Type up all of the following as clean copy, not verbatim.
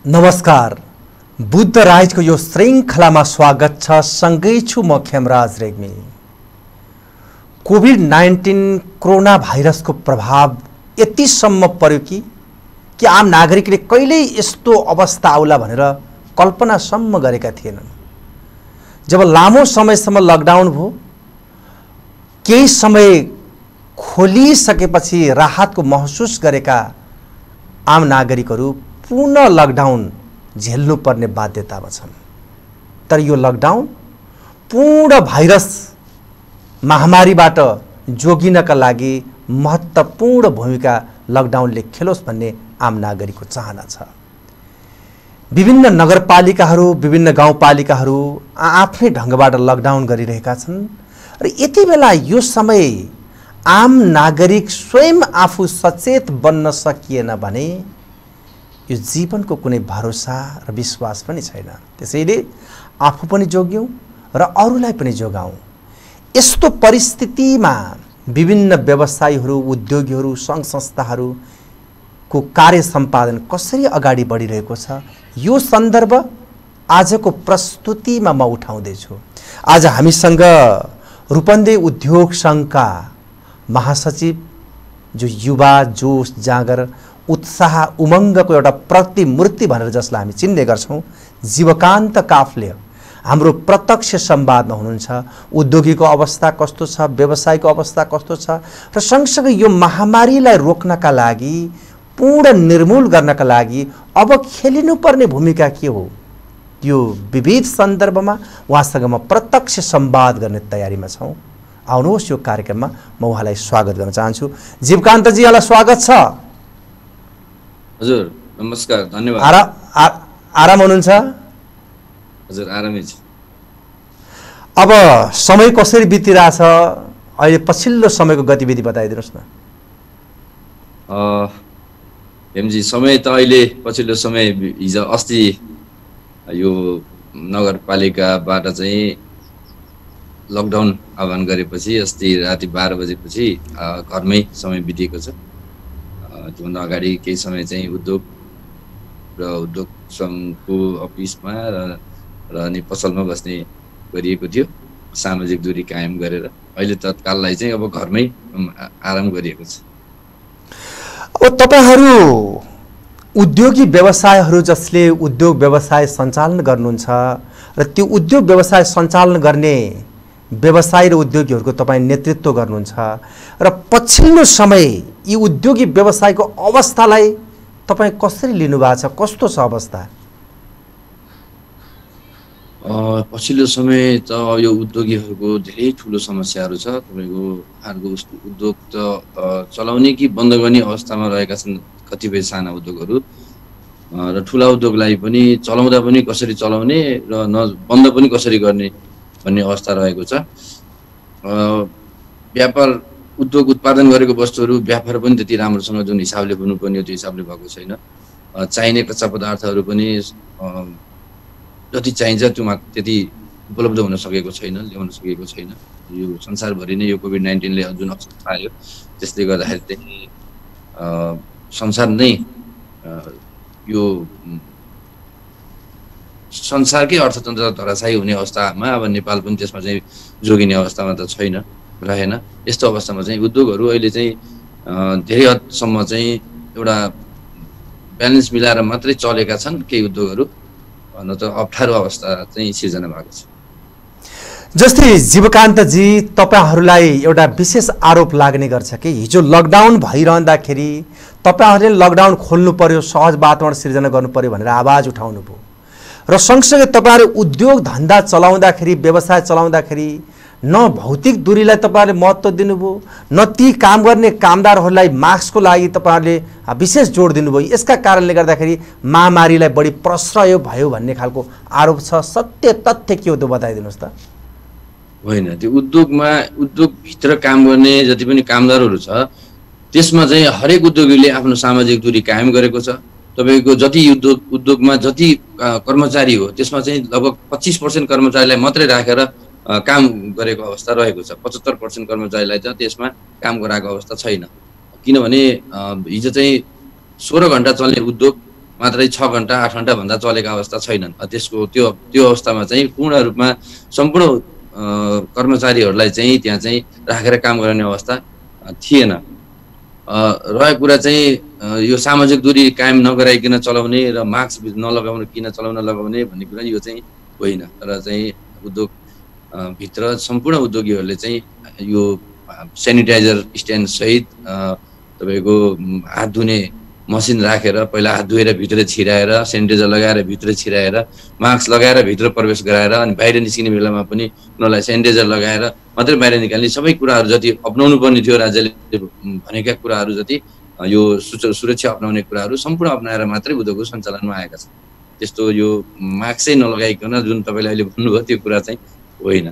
नमस्कार, बुद्ध राइजको यो श्रृङ्खलामा स्वागत छ। सँगै छु म खेमराज रेग्मी। कोभिड-19 कोरोना भाइरसको प्रभाव यतिसम्म पर्यो कि आम नागरिकले कहिल्यै यस्तो अवस्था आउला भनेर कल्पनासम्म गरेका थिएनन्। जब लामो समयसम्म लकडाउन भयो, केही समय खोलिसकेपछि राहतको महसुस गरेका आम नागरिकहरू पुनः लकडाउन झेल्नुपर्ने बाध्यतामा छन्। तर यो लकडाउन पूर्ण भाइरस महामारीबाट जोगिनका लागि महत्त्वपूर्ण भूमिका लकडाउनले खेलोस् भन्ने आम नागरिकको चाहना छ। विभिन्न नगरपालिकाहरू, विभिन्न गाउँपालिकाहरू आफ्नै ढङ्गबाट लकडाउन गरिरहेका छन् र यति बेला यो समय आम नागरिक स्वयं आफू सचेत बन्न सकिएन भने यो जीवनको कुनै भरोसा र विश्वास पनि छैन। त्यसैले आफू पनि जोग्यौँ र अरूलाई पनि जोगाउँ। यस्तो परिस्थितिमा विभिन्न व्यवसायीहरू, उद्योगीहरू, सङ्घ संस्थाहरूको कार्य सम्पादन कसरी अगाडि बढिरहेको छ, यो सन्दर्भ आजको प्रस्तुतिमा म उठाउँदैछु। आज हामीसँग रूपन्देही उद्योग सङ्घका महासचिव, जो युवा जोश जागर उत्साह उमङ्गको एउटा प्रतिमूर्ति भनेर जसलाई हामी चिन्ने गर्छौँ, जीवकान्त काफ्ले हाम्रो प्रत्यक्ष संवादमा हुनुहुन्छ। उद्योगीको अवस्था कस्तो छ, व्यवसायको अवस्था कस्तो छ र सँगसँगै यो महामारीलाई रोक्नका लागि, पूर्ण निर्मूल गर्नका लागि अब खेलिनुपर्ने भूमिका के हो, यो विविध सन्दर्भमा उहाँसँग म प्रत्यक्ष संवाद गर्ने तयारीमा छौँ। आउनुहोस्, यो कार्यक्रममा म उहाँलाई स्वागत गर्न चाहन्छु। जीवकान्तजी, यहाँलाई स्वागत छ। हजुर नमस्कार, धन्यवाद। आराम हुनुहुन्छ? हजुर आरामै छु। अब समय कसरी बितिरहेछ, अहिले पछिल्लो समयको गतिविधि बताइदिनुहोस् न। हेमजी, समय त अहिले पछिल्लो समय हिजो अस्ति यो नगरपालिकाबाट चाहिँ लकडाउन आह्वान गरेपछि अस्ति राति 12 बजेपछि घरमै समय बितेको छ। त्योभन्दा अगाडि केही समय चाहिँ उद्योग र उद्योग सङ्घको अफिसमा र अनि पसलमा बस्ने गरिएको थियो, सामाजिक दूरी कायम गरेर। अहिले तत्काललाई चाहिँ अब घरमै आराम गरिएको छ। अब तपाईँहरू उद्योगी व्यवसायहरू जसले उद्योग व्यवसाय सञ्चालन गर्नुहुन्छ र त्यो उद्योग व्यवसाय सञ्चालन गर्ने व्यवसायी र उद्योगीहरूको तपाईँ नेतृत्व गर्नुहुन्छ र पछिल्लो समय यी उद्योगी व्यवसायको अवस्थालाई तपाईँ कसरी लिनुभएको छ, कस्तो छ अवस्था? पछिल्लो समय त यो उद्योगीहरूको धेरै ठुलो समस्याहरू छ। तपाईँको उद्योग त चलाउने कि बन्द गर्ने अवस्थामा रहेका छन् कतिपय साना उद्योगहरू, र ठुला उद्योगलाई पनि चलाउँदा पनि कसरी चलाउने र बन्द पनि कसरी गर्ने भन्ने अवस्था रहेको छ। व्यापार उद्योग उत्पादन गरेको वस्तुहरू व्यापार पनि त्यति राम्रोसँग जुन हिसाबले हुनुपर्ने हो त्यो हिसाबले भएको छैन। चाहिने कच्चा पदार्थहरू पनि जति चाहिन्छ त्यो त्यति उपलब्ध हुन सकेको छैन, ल्याउन सकेको छैन। यो संसारभरि नै यो कोभिड-19ले जुन असर पायो, त्यसले गर्दाखेरि चाहिँ संसार नै यो संसारकै अर्थतन्त्र धराशायी हुने अवस्थामा अब नेपाल पनि त्यसमा चाहिँ जोगिने अवस्थामा त छैन, रहेन। यस्तो अवस्थामा चाहिँ उद्योगहरू अहिले चाहिँ धेरै हदसम्म चाहिँ एउटा ब्यालेन्स मिलाएर मात्रै चलेका छन् केही उद्योगहरू, न त अप्ठ्यारो अवस्था चाहिँ सिर्जना भएको छ। जस्तै जीवकान्तजी, तपाईँहरूलाई एउटा विशेष आरोप लाग्ने गर्छ कि हिजो लकडाउन भइरहँदाखेरि तपाईँहरूले लकडाउन खोल्नु पर्यो, सहज वातावरण सिर्जना गर्नु पर्यो भनेर आवाज उठाउनु भयो र सँगसँगै तपाईँहरू उद्योग धन्दा चलाउँदाखेरि, व्यवसाय चलाउँदाखेरि न भौतिक दूरीलाई तपाईँहरूले महत्त्व दिनुभयो, न ती काम गर्ने कामदारहरूलाई मास्कको लागि तपाईँहरूले विशेष जोड दिनुभयो। यसका कारणले गर्दाखेरि महामारीलाई बढी प्रश्रय भयो भन्ने खालको आरोप छ। सत्य तथ्य के हो त्यो बताइदिनुहोस् त। होइन, त्यो उद्योगभित्र काम गर्ने जति पनि कामदारहरू छ त्यसमा चाहिँ हरेक उद्योगीले आफ्नो सामाजिक दूरी कायम गरेको छ। तपाईँको जति उद्योगमा जति कर्मचारी हो त्यसमा चाहिँ लगभग 25% कर्मचारीलाई मात्रै राखेर काम गरेको अवस्था रहेको छ। 75% कर्मचारीलाई त त्यसमा काम गराएको अवस्था छैन। किनभने हिजो चाहिँ 16 घण्टा चल्ने उद्योग मात्रै 6 घण्टा 8 घण्टा भन्दा चलेका अवस्था छैनन्। त्यसको त्यो अवस्थामा चाहिँ पूर्ण रूपमा सम्पूर्ण कर्मचारीहरूलाई चाहिँ त्यहाँ चाहिँ राखेर काम गर्ने अवस्था थिएन। रहेको कुरा चाहिँ यो सामाजिक दूरी कायम नगराइकन चलाउने र मास्क नलगाउन किन लगाउने भन्ने कुरा यो चाहिँ होइन। तर चाहिँ उद्योग भित्र सम्पूर्ण उद्योगीहरूले चाहिँ यो सेनिटाइजर स्ट्यान्ड सहित तपाईँको हात धुने मसिन राखेर पहिला हात धुएर भित्र छिराएर सेनिटाइजर लगाएर भित्र छिराएर मास्क लगाएर भित्र प्रवेश गराएर अनि बाहिर निस्किने बेलामा पनि उनीहरूलाई सेनिटाइजर लगाएर मात्रै बाहिर निकाल्ने सबै कुराहरू जति अपनाउनु पर्ने थियो राज्यले भनेका कुराहरू जति यो सुरक्षा अपनाउने कुराहरू सम्पूर्ण अपनाएर मात्रै उद्योगको सञ्चालनमा आएका छन्। त्यस्तो यो मास्कै नलगाइकन जुन तपाईँले अहिले भन्नुभयो त्यो कुरा चाहिँ होइन।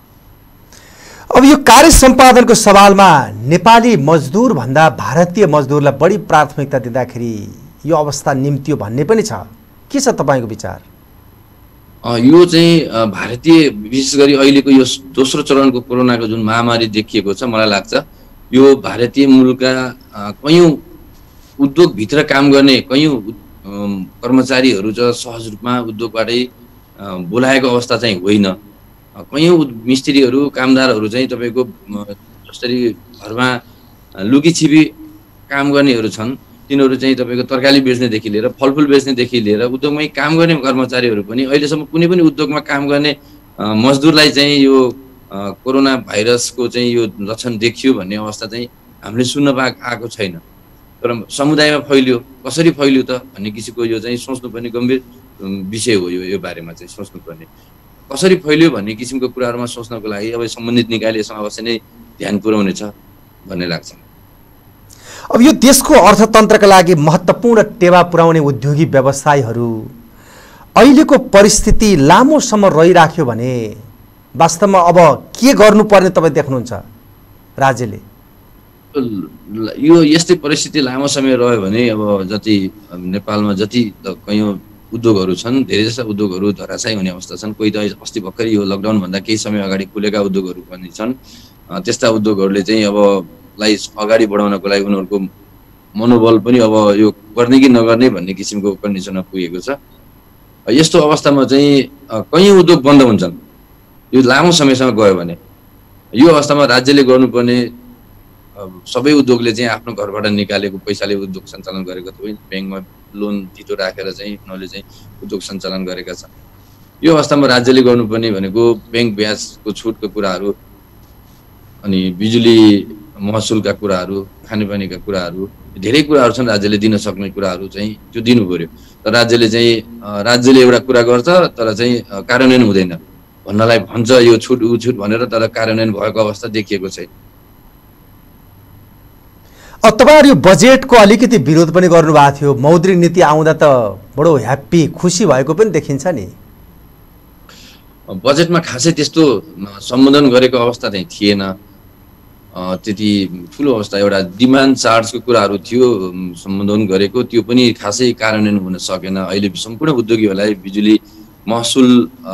अब यो कार्य सम्पादनको सवालमा नेपाली मजदुर भन्दा भारतीय मजदुरलाई बढी प्राथमिकता दिँदाखेरि यो अवस्था निम्त्यो भन्ने पनि छ। के छ तपाईँको विचार? यो चाहिँ भारतीय विशेष गरी अहिलेको यो दोस्रो चरणको कोरोनाको जुन महामारी देखिएको छ मलाई लाग्छ यो भारतीय मूलका कयौँ उद्योगभित्र काम गर्ने कयौँ कर्मचारीहरू चाहिँ सहज रूपमा उद्योगबाटै बोलाएको अवस्था चाहिँ होइन। कयौँ मिस्त्रीहरू कामदारहरू चाहिँ तपाईँको जसरी घरमा लुकीछिपी काम गर्नेहरू छन् तिनीहरू चाहिँ तपाईँको तरकारी बेच्नेदेखि लिएर फलफुल बेच्नेदेखि लिएर उद्योगमै काम गर्ने कर्मचारीहरू पनि अहिलेसम्म कुनै पनि उद्योगमा काम गर्ने मजदुरलाई चाहिँ यो कोरोना भाइरसको चाहिँ यो लक्षण देखियो भन्ने अवस्था चाहिँ हामीले सुन्न आएको छैन। तर समुदायमा फैलियो कसरी फैलियो त भन्ने किसिमको यो चाहिँ सोच्नुपर्ने गम्भीर विषय हो। यो बारेमा चाहिँ सोच्नुपर्ने कसरी फैलियो भन्ने किसिमको कुराहरूमा सोच्नको लागि अब सम्बन्धित निकायले यसमा अवश्य नै ध्यान पुर्याउनेछ भन्ने लाग्छ। अब यो देशको अर्थतन्त्रका लागि महत्त्वपूर्ण टेवा पुर्याउने उद्योगी व्यवसायहरू अहिलेको परिस्थिति लामोसम्म रहिराख्यो भने वास्तवमा अब के गर्नुपर्ने तपाईँ देख्नुहुन्छ राज्यले? यो यस्तै परिस्थिति लामो समय रह्यो भने अब जति नेपालमा जति कयौँ उद्योगहरू छन् धेरै जस्ता उद्योगहरू धराशायी हुने अवस्था छन्। कोही त अस्ति भर्खरै यो लकडाउन भन्दा केही समय अगाडि खुलेका उद्योगहरू पनि छन्। त्यस्ता उद्योगहरूले चाहिँ अबलाई अगाडि बढाउनको लागि उनीहरूको मनोबल पनि अब यो गर्ने कि नगर्ने भन्ने किसिमको कन्डिसनमा पुगेको छ। यस्तो अवस्थामा चाहिँ कयौँ उद्योग बन्द हुन्छन् यो लामो समयसम्म गयो भने। यो अवस्थामा राज्यले गर्नुपर्ने सबै उद्योगले चाहिँ आफ्नो घरबाट निकालेको पैसाले उद्योग सञ्चालन गरेको थियो। ब्याङ्कमा लोन धितो राखेर चाहिँ उनीहरूले चाहिँ उद्योग सञ्चालन गरेका छन्। यो अवस्थामा राज्यले गर्नुपर्ने भनेको ब्याङ्क ब्याजको छुटको कुराहरू अनि बिजुली महसुलका कुराहरू खानेपानीका कुराहरू धेरै कुराहरू छन् राज्यले दिन सक्ने कुराहरू चाहिँ त्यो दिनु पर्यो। तर राज्यले एउटा कुरा गर्छ तर चाहिँ कार्यान्वयन हुँदैन भन्नलाई भन्छ यो छुट ऊ छुट भनेर तर कार्यान्वयन भएको अवस्था देखिएको छैन। तपाईँहरू यो बजेटको अलिकति विरोध पनि गर्नुभएको थियो। मौद्रिक नीति आउँदा त बडो ह्याप्पी खुसी भएको पनि देखिन्छ नि। बजेटमा खासै त्यस्तो सम्बोधन गरेको अवस्था चाहिँ थिएन। त्यति ठुलो अवस्था एउटा डिमान्ड चार्जको कुराहरू थियो सम्बोधन गरेको त्यो पनि खासै कार्यान्वयन हुन सकेन। अहिले सम्पूर्ण उद्योगीहरूलाई बिजुली महसुल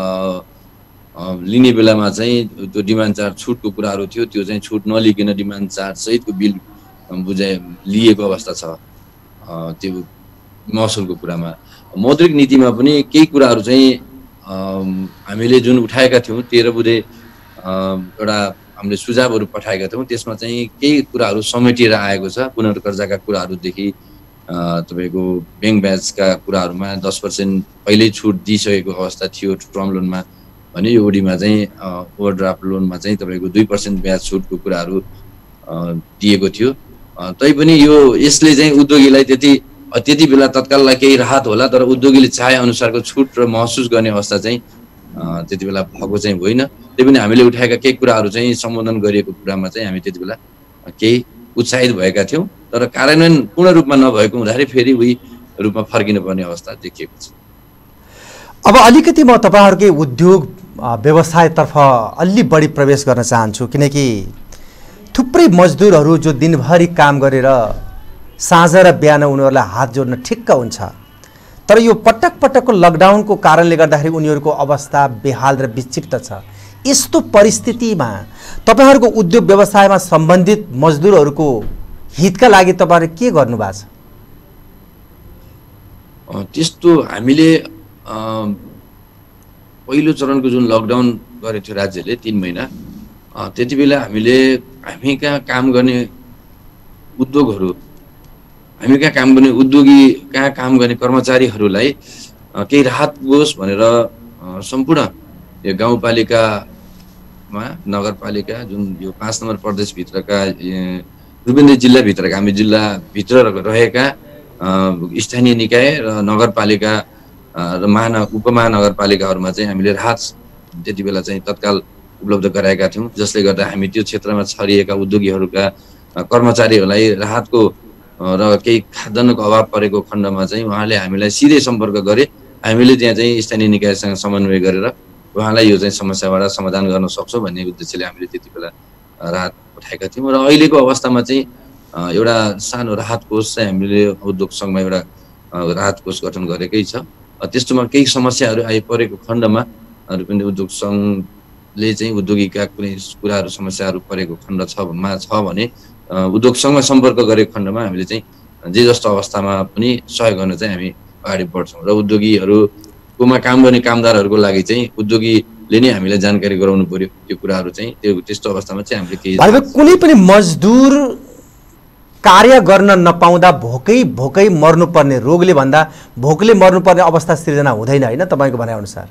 लिने बेलामा चाहिँ त्यो डिमान्ड चार्ज छुटको कुराहरू थियो त्यो चाहिँ छुट नलिकन डिमान्ड चार्ज सहितको बिल लिएको अवस्था छ। त्यो महसुलको कुरामा मौद्रिक नीतिमा पनि केही कुराहरू चाहिँ हामीले जुन उठाएका थियौँ 13 बुँदे एउटा हामीले सुझावहरू पठाएका थियौँ त्यसमा चाहिँ केही कुराहरू समेटिएर आएको छ। पुनर्कर्जाका कुराहरूदेखि तपाईँको ब्याङ्क ब्याजका कुराहरूमा 10% पहिल्यै छुट दिइसकेको अवस्था थियो टर्म लोनमा भने यो ओडीमा चाहिँ ओभरड्राफ्ट लोनमा चाहिँ तपाईँको 2% ब्याज छुटको कुराहरू दिएको थियो। तैपनि यो यसले चाहिँ उद्योगीलाई त्यति बेला तत्काललाई केही राहत होला तर उद्योगीले चाहे अनुसारको छुट र महसुस गर्ने अवस्था चाहिँ त्यति बेला भएको चाहिँ होइन। त्यही पनि हामीले उठाएका केही कुराहरू चाहिँ सम्बोधन गरिएको कुरामा चाहिँ हामी त्यति बेला केही उत्साहित भएका थियौँ तर कार्यान्वयन पूर्ण रूपमा नभएको हुँदाखेरि फेरि उही रूपमा फर्किनु पर्ने अवस्था देखिएको छ। अब अलिकति म तपाईँहरूकै उद्योग व्यवसायतर्फ अलि बढी प्रवेश गर्न चाहन्छु किनकि थुप्रै मजदुरहरू जो दिनभरि काम गरेर साँझ र बिहान उनीहरूलाई हात जोड्न ठिक्क हुन्छ तर यो पटक पटकको लकडाउनको कारणले गर्दाखेरि उनीहरूको अवस्था बेहाल र विक्षिप्त छ। यस्तो परिस्थितिमा तपाईँहरूको उद्योग व्यवसायमा सम्बन्धित मजदुरहरूको हितका लागि तपाईँहरूले के गर्नुभएको छ? त्यस्तो हामीले पहिलो चरणको जुन लकडाउन गरेको थियो राज्यले 3 महिना, त्यति बेला हामी कहाँ काम गर्ने उद्योगहरू, हामी कहाँ काम गर्ने उद्योगी, कहाँ काम गर्ने कर्मचारीहरूलाई केही राहत पुगोस् भनेर सम्पूर्ण यो गाउँपालिकामा, नगरपालिका जुन यो 5 नम्बर प्रदेशभित्रका रूपन्देही जिल्लाभित्रका, हामी जिल्लाभित्र रहेका स्थानीय निकाय र नगरपालिका र उपमहानगरपालिकाहरूमा चाहिँ हामीले राहत त्यति बेला चाहिँ तत्काल उपलब्ध गराएका थियौँ, जसले गर्दा हामी त्यो क्षेत्रमा छरिएका उद्योगीहरूका कर्मचारीहरूलाई राहतको र केही खाद्यान्नको अभाव परेको खण्डमा चाहिँ उहाँले हामीलाई सिधै सम्पर्क गरे। हामीले त्यहाँ चाहिँ स्थानीय निकायसँग समन्वय गरेर उहाँलाई यो चाहिँ समस्याबाट समाधान गर्न सक्छौँ भन्ने उद्देश्यले हामीले त्यति बेला राहत पठाएका थियौँ। र अहिलेको अवस्थामा चाहिँ एउटा सानो राहत कोष चाहिँ हामीले उद्योग सङ्घमा एउटा राहत कोष गठन गरेकै छ। त्यस्तोमा केही समस्याहरू आइपरेको खण्डमा रूपन्देही उद्योग सङ्घले चाहिँ उद्योगीका कुनै कुराहरू समस्याहरू परेको खण्ड छ भने उद्योग सङ्घमा सम्पर्क गरेको खण्डमा हामीले चाहिँ जे जस्तो अवस्थामा पनि सहयोग गर्न चाहिँ हामी अगाडि बढ्छौँ। र उद्योगीहरूकोमा काम गर्ने कामदारहरूको लागि चाहिँ उद्योगीले नै हामीलाई जानकारी गराउनु पर्यो त्यो कुराहरू चाहिँ। त्यस्तो अवस्थामा चाहिँ हामीले केही कुनै पनि मजदुर कार्य गर्न नपाउँदा भोकै मर्नुपर्ने, रोगले भन्दा भोकले मर्नुपर्ने अवस्था सिर्जना हुँदैन होइन तपाईँको भनाइअनुसार?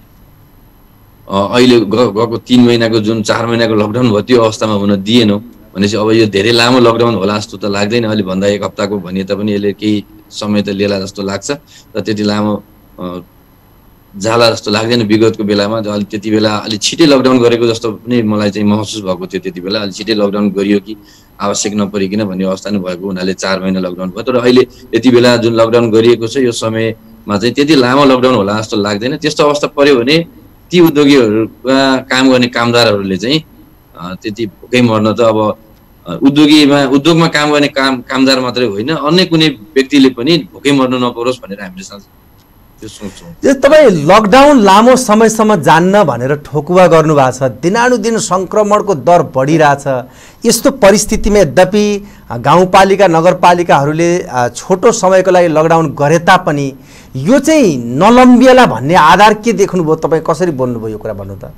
अहिले गएको 3 महिनाको जुन 4 महिनाको लकडाउन भयो त्यो अवस्थामा हुन दिएनौँ भनेपछि अब यो धेरै लामो लकडाउन होला जस्तो त लाग्दैन। अहिले भन्दा 1 हप्ताको भनिए तापनि यसले केही समय त लिएला जस्तो लाग्छ र त्यति लामो जाला जस्तो लाग्दैन। विगतको बेलामा त्यति बेला अलिक छिटै लकडाउन गरेको जस्तो पनि मलाई चाहिँ महसुस भएको थियो। त्यति बेला अलिक छिटै लकडाउन गरियो कि आवश्यक नपरिकन भन्ने अवस्था नै भएको हुनाले 4 महिना लकडाउन भयो। तर अहिले यति बेला जुन लकडाउन गरिएको छ यो समयमा चाहिँ त्यति लामो लकडाउन होला जस्तो लाग्दैन। त्यस्तो अवस्था पर्यो भने ती उद्योगीहरूका काम गर्ने कामदारहरूले चाहिँ त्यति भोकै मर्न त अब उद्योगमा काम गर्ने कामदार मात्रै होइन, अन्य कुनै व्यक्तिले पनि भोकै मर्न नपरोस् भनेर हामीले त्यो सोच्छौँ। तपाईँ लकडाउन लामो समयसम्म जान्न भनेर ठोकुवा गर्नुभएको छ। दिनानुदिन सङ्क्रमणको दर बढिरहेछ। यस्तो परिस्थितिमा यद्यपि गाउँपालिका नगरपालिकाहरूले छोटो समयको लागि लकडाउन गरे तापनि यो चाहिँ नलम्बिएला भन्ने आधार के देख्नुभयो? तपाईँ कसरी बोल्नुभयो यो कुरा भन्नु त?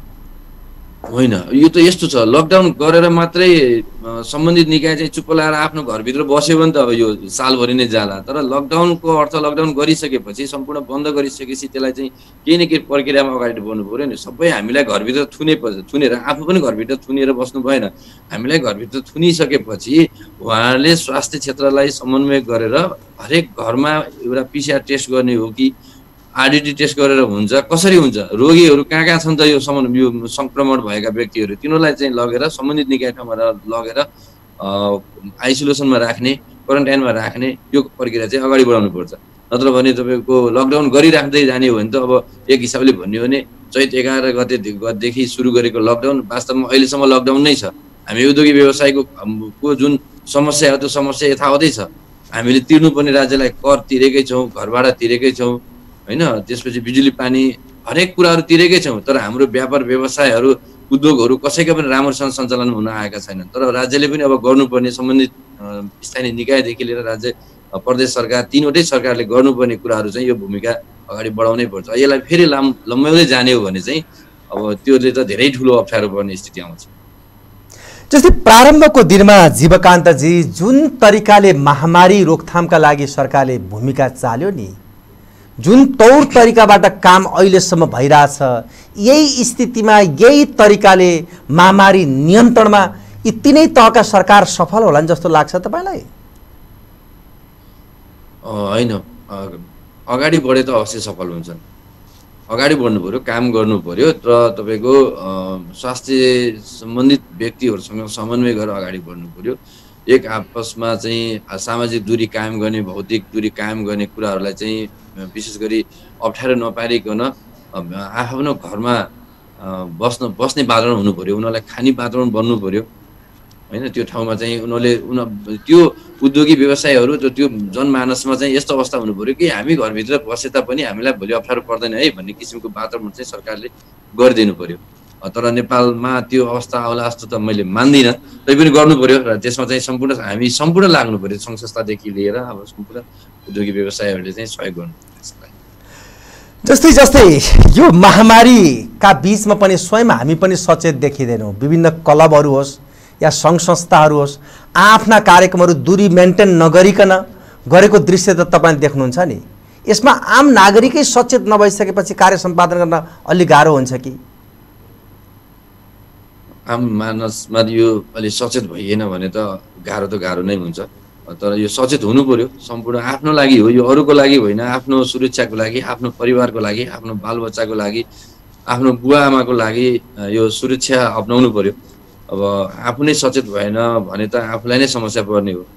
होइन, यो त यस्तो छ, लकडाउन गरेर मात्रै सम्बन्धित निकाय चाहिँ चुप्प लाएर आफ्नो घरभित्र बस्यो भने त अब यो सालभरि नै जाला। तर लकडाउनको अर्थ लकडाउन गरिसकेपछि, सम्पूर्ण बन्द गरिसकेपछि त्यसलाई चाहिँ केही न केही प्रक्रियामा अगाडि बढ्नु पऱ्यो नि। सबै हामीलाई घरभित्र थुनेर आफू पनि घरभित्र थुनेर बस्नु भएन। हामीलाई घरभित्र थुनिसकेपछि उहाँहरूले स्वास्थ्य क्षेत्रलाई समन्वय गरेर हरेक घरमा एउटा PCR टेस्ट गर्ने हो कि RDT टेस्ट गरेर हुन्छ, कसरी हुन्छ, रोगीहरू कहाँ छन् त यो सङ्क्रमण भएका व्यक्तिहरू तिनीहरूलाई चाहिँ लगेर सम्बन्धित निकाय ठाउँमा लगेर आइसोलेसनमा राख्ने, क्वारेन्टाइनमा राख्ने यो प्रक्रिया चाहिँ अगाडि बढाउनु पर्छ। नत्र भने तपाईँको लकडाउन गरिराख्दै जाने हो भने त अब एक हिसाबले भन्यो भने चैत 11 गतेदेखि सुरु गरेको लकडाउन वास्तवमा अहिलेसम्म लकडाउन नै छ। हामी उद्योगी व्यवसायको जुन समस्या हो त्यो समस्या यथावतै छ। हामीले तिर्नुपर्ने राज्यलाई कर तिरेकै छौँ, घरभाडा तिरेकै छौँ होइन, त्यसपछि बिजुली पानी हरेक कुराहरू तिरेकै छौँ। तर हाम्रो व्यापार व्यवसायहरू उद्योगहरू कसैका पनि राम्रोसँग सञ्चालन हुन आएका छैनन्। तर राज्यले पनि अब गर्नुपर्ने सम्बन्धित स्थानीय निकायदेखि लिएर राज्य प्रदेश सरकार तीनवटै सरकारले गर्नुपर्ने कुराहरू चाहिँ यो भूमिका अगाडि बढाउनै पर्छ। यसलाई फेरि लम्ब्याउँदै जाने हो भने चाहिँ अब त्योले त धेरै ठुलो अप्ठ्यारो पर्ने स्थिति आउँछ। जस्तै प्रारम्भको दिनमा जीवकान्तजी जुन तरिकाले महामारी रोकथामका लागि सरकारले भूमिका चाल्यो नि, जुन तौर तरिकाबाट काम अहिलेसम्म भइरहेछ, यही स्थितिमा यही तरिकाले महामारी नियन्त्रणमा यी तीनै तहका सरकार सफल होलान् जस्तो लाग्छ तपाईँलाई? होइन, अगाडि बढे त अवश्य सफल हुन्छन्। अगाडि बढ्नु पऱ्यो, काम गर्नु पऱ्यो र तपाईँको स्वास्थ्य सम्बन्धित व्यक्तिहरूसँग समन्वय गरेर अगाडि बढ्नु पऱ्यो। एक आपसमा चाहिँ सामाजिक दूरी कायम गर्ने, भौतिक दूरी कायम गर्ने कुराहरूलाई चाहिँ विशेष गरी अप्ठ्यारो नपारिकन आफ्नो घरमा बस्ने वातावरण हुनु पऱ्यो, उनीहरूलाई खाने वातावरण बन्नु पऱ्यो होइन। त्यो ठाउँमा चाहिँ त्यो उद्योगी व्यवसायहरू त्यो जनमानसमा चाहिँ यस्तो अवस्था हुनु पऱ्यो कि हामी घरभित्र बसे तापनि हामीलाई भोलि अप्ठ्यारो पर्दैन है भन्ने किसिमको वातावरण चाहिँ सरकारले गरिदिनु पऱ्यो। तर नेपालमा त्यो अवस्था आउला जस्तो त मैले मान्दिनँ, तैपनि गर्नु पऱ्यो र त्यसमा चाहिँ हामी सम्पूर्ण लाग्नु पऱ्यो, सङ्घ संस्थादेखि लिएर अब सम्पूर्ण उद्योगी व्यवसायहरूले चाहिँ सहयोग गर्नु पर्यो। जस्तै जस्तै यो महामारीका बीचमा पनि स्वयं हामी पनि सचेत देखिँदैनौँ। विभिन्न क्लबहरू होस् या सङ्घ संस्थाहरू होस्, आफ्ना कार्यक्रमहरू दूरी मेन्टेन नगरिकन गरेको दृश्य त तपाईँले देख्नुहुन्छ नि। यसमा आम नागरिकै सचेत नभइसकेपछि कार्य सम्पादन गर्न अलि गाह्रो हुन्छ कि? आम मानसमा यो अलि सचेत भइएन भने त गाह्रो नै हुन्छ। तर यो सचेत हुनु पर्यो, सम्पूर्ण आफ्नो लागि हो, यो अरूको लागि होइन। आफ्नो सुरक्षाको लागि, आफ्नो परिवारको लागि, आफ्नो बालबच्चाको लागि, आफ्नो बुवा आमाको लागि यो सुरक्षा अपनाउनु पर्यो। अब आफू नै सचेत भएन भने त आफूलाई नै समस्या पर्ने हो।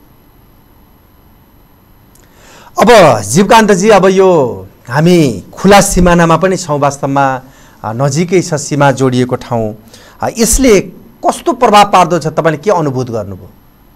अब जीवकान्तजी, अब यो हामी खुला सिमानामा पनि छौँ, वास्तवमा नजिकै छ सीमा जोडिएको ठाउँ। यसले कस्तो प्रभाव पार्दछ, तपाईँले के अनुभूत गर्नुभयो?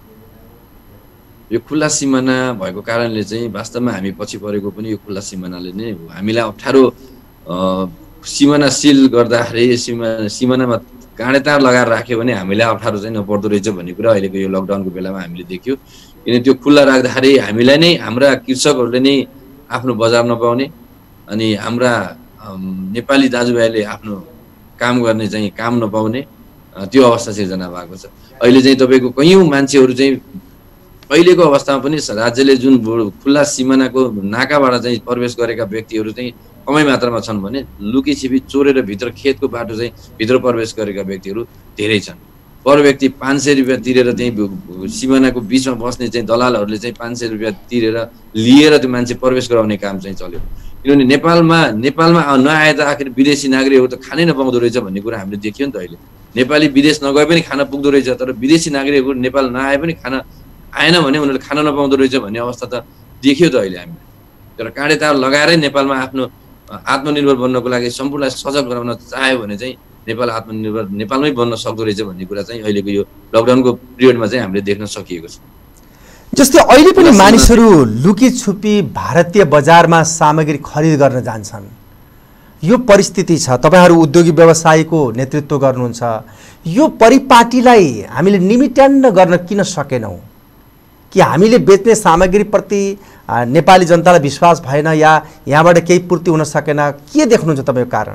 यो खुला सिमाना भएको कारणले चाहिँ वास्तवमा हामी पछि परेको पनि यो खुला सिमानाले नै हो। हामीलाई अप्ठ्यारो सिमाना सिल गर्दाखेरि सिमानामा काँडेतार लगाएर राख्यो भने हामीलाई अप्ठ्यारो चाहिँ नपर्दो रहेछ भन्ने कुरा अहिलेको यो लकडाउनको बेलामा हामीले देख्यो। किन त्यो खुल्ला राख्दाखेरि हामीलाई नै, हाम्रा कृषकहरूले नै आफ्नो बजार नपाउने, अनि हाम्रा नेपाली दाजुभाइले आफ्नो काम गर्ने चाहिँ काम नपाउने त्यो अवस्था सिर्जना भएको छ। अहिले चाहिँ तपाईँको कयौँ मान्छेहरू चाहिँ अहिलेको अवस्थामा पनि राज्यले जुन खुल्ला सिमानाको नाकाबाट चाहिँ प्रवेश गरेका व्यक्तिहरू चाहिँ कमै मात्रामा छन् भने लुकीछिपी चोरेर भित्र खेतको बाटो चाहिँ भित्र प्रवेश गरेका व्यक्तिहरू धेरै छन्। पर व्यक्ति 500 रुपियाँ तिरेर चाहिँ सिमानाको बिचमा बस्ने चाहिँ दलालहरूले चाहिँ 500 रुपियाँ तिरेर लिएर त्यो मान्छे प्रवेश गराउने काम चाहिँ चल्यो। किनभने नेपालमा नआए त आखिर विदेशी नागरिकहरू त खानै नपाउँदो रहेछ भन्ने कुरा हामीले देखियो नि त। अहिले नेपाली विदेश नगए पनि खाना पुग्दो रहेछ, तर विदेशी नागरिकहरू नेपाल नआए पनि खाना आएन भने उनीहरूले खाना नपाउँदो रहेछ भन्ने अवस्था त देखियो त अहिले हामीले। तर काँडेतार लगाएरै नेपालमा आफ्नो आत्मनिर्भर बन्नको लागि सम्पूर्णलाई सजग गराउन चाह्यो भने चाहिँ नेपाल आत्मनिर्भर नेपालमै बन्न सक्दो रहेछ भन्ने कुरा चाहिँ अहिलेको यो लकडाउनको पिरियडमा चाहिँ हामीले देख्न सकिएको छ। जस्तै अहिले पनि मानिसहरू लुकी छुपी भारतीय बजारमा सामग्री खरिद गर्न जान्छन्। यो परिस्थिति छ, तपाईँहरू उद्योगी व्यवसायीको नेतृत्व गर्नुहुन्छ। यो परिपाटीलाई हामीले निमिट्यान्न गर्न किन सकेनौँ? कि हामीले बेच्ने सामग्रीप्रति नेपाली जनतालाई विश्वास भएन, या यहाँबाट केही पूर्ति हुन सकेन? के देख्नुहुन्छ तपाईँको कारण?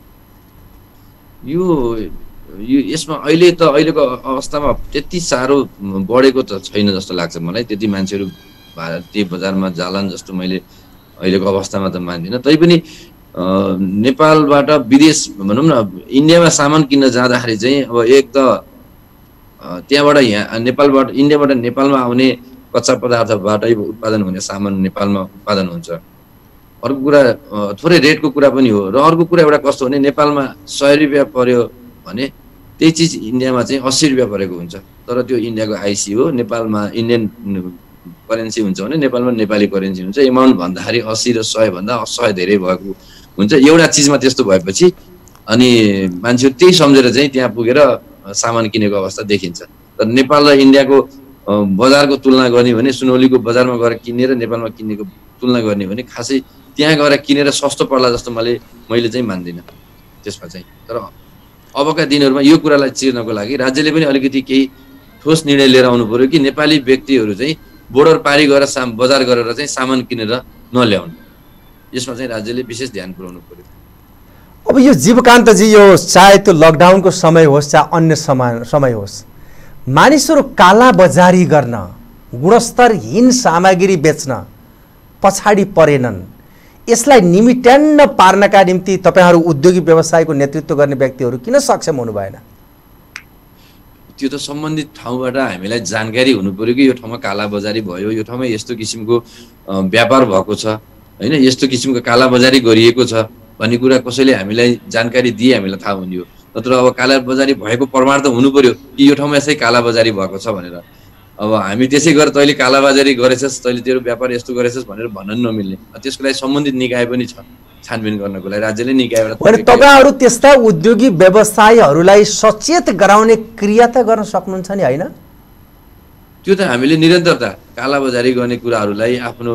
यो यसमा अहिलेको अवस्थामा त्यति साह्रो बढेको त छैन जस्तो लाग्छ मलाई। त्यति मान्छेहरू भारतीय बजारमा जालान् जस्तो मैले अहिलेको अवस्थामा त मान्दिनँ। तैपनि नेपालबाट विदेश भनौँ न, इन्डियामा सामान किन्न जाँदाखेरि चाहिँ अब एक त त्यहाँबाट यहाँ इन्डियाबाट नेपालमा आउने कच्चा पदार्थबाटै उत्पादन हुने सामान नेपालमा उत्पादन हुन्छ। अर्को कुरा थोरै रेटको कुरा पनि हो। र अर्को कुरा एउटा कस्तो भने नेपालमा 100 रुपियाँ पर्यो भने त्यही चिज इन्डियामा चाहिँ 80 रुपियाँ परेको हुन्छ। तर त्यो इन्डियाको आइसी हो, नेपालमा इन्डियन करेन्सी हुन्छ भने नेपालमा नेपाली करेन्सी हुन्छ। एमाउन्ट भन्दाखेरि 80 र 100 भन्दा 100 धेरै भएको हुन्छ। एउटा चिजमा त्यस्तो भएपछि अनि मान्छेहरू त्यही सम्झेर चाहिँ त्यहाँ पुगेर सामान किनेको अवस्था देखिन्छ। तर नेपाल र इन्डियाको बजारको तुलना गर्ने भने, सुनौलीको बजारमा गएर किनेर नेपालमा किनेको तुलना गर्ने भने खासै त्यहाँ गएर किनेर सस्तो पर्ला जस्तो मैले चाहिँ मान्दिनँ त्यसमा चाहिँ। तर अबका दिनहरूमा यो कुरालाई चिर्नको लागि राज्यले पनि अलिकति केही ठोस निर्णय लिएर आउनु पर्यो कि नेपाली व्यक्तिहरू चाहिँ बोर्डर पारी गरेर बजार गरेर चाहिँ सामान किनेर नल्याउनु। यसमा चाहिँ राज्यले विशेष ध्यान पुर्याउनु पर्यो। अब यो जीवकान्तजी, यो चाहे त्यो लकडाउनको समय होस् चाहे अन्य समय होस्, मानिसहरू काला बजारी गर्न, गुणस्तरहीन सामग्री बेच्न पछाडि परेनन्। यसलाई निमिट्यान्न पार्नका निम्ति तपाईँहरू उद्योगी व्यवसायको नेतृत्व गर्ने व्यक्तिहरू किन सक्षम हुनु भएन? त्यो त सम्बन्धित ठाउँबाट हामीलाई जानकारी हुनु पर्यो कि यो ठाउँमा काला बजारी भयो, यो ठाउँमा यस्तो किसिमको व्यापार भएको छ, होइन, यस्तो किसिमको काला बजारी गरिएको छ भन्ने कुरा कसैले हामीलाई जानकारी दिए हामीलाई थाहा हुने हो। नत्र अब काला बजारी भएको प्रमाण त हुनु पर्यो कि यो ठाउँमा यसै काला बजारी भएको छ भनेर। अब हामी त्यसै गरेर तैँले कालाबजारी गरेछस्, तैँले तेरो व्यापार यस्तो गरेछस् भनेर भन्न नमिल्ने। त्यसको लागि सम्बन्धित निकाय पनि छ छानबिन गर्नको लागि, राज्यले निकायबाट। तपाईँहरू त्यस्ता उद्योगी व्यवसायीहरूलाई सचेत गराउने क्रिया त गर्न सक्नुहुन्छ नि, होइन? त्यो त हामीले निरन्तरता कालाबजारी गर्ने कुराहरूलाई आफ्नो